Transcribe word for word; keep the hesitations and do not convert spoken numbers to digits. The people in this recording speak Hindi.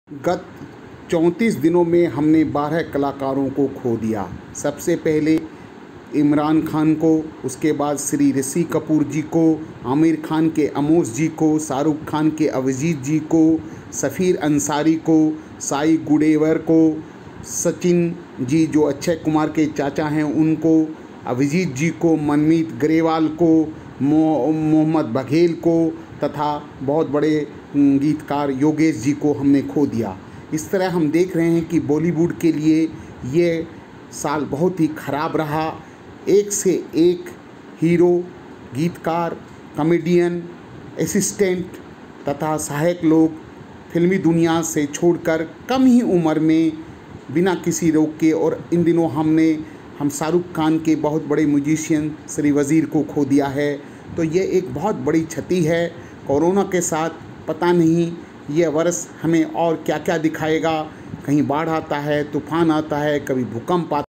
गत चौंतीस दिनों में हमने बारह कलाकारों को खो दिया। सबसे पहले इमरान खान को, उसके बाद श्री ऋषि कपूर जी को, आमिर खान के आमोस जी को, शाहरुख खान के अभिजीत जी को, सफ़ीर अंसारी को, साई गुडेवर को, सचिन जी जो अक्षय कुमार के चाचा हैं उनको, अभिजीत जी को, मनमीत ग्रेवाल को, मोहम्मद बघेल को तथा बहुत बड़े गीतकार योगेश जी को हमने खो दिया। इस तरह हम देख रहे हैं कि बॉलीवुड के लिए ये साल बहुत ही ख़राब रहा। एक से एक हीरो, गीतकार, कॉमेडियन, असिस्टेंट तथा सहायक लोग फिल्मी दुनिया से छोड़कर कम ही उम्र में बिना किसी रोक के, और इन दिनों हमने हम शाहरुख खान के बहुत बड़े म्यूजिशियन श्री वज़ीर को खो दिया है। तो ये एक बहुत बड़ी क्षति है। कोरोना के साथ पता नहीं ये वर्ष हमें और क्या क्या दिखाएगा। कहीं बाढ़ आता है, तूफ़ान आता है, कभी भूकंप आता है।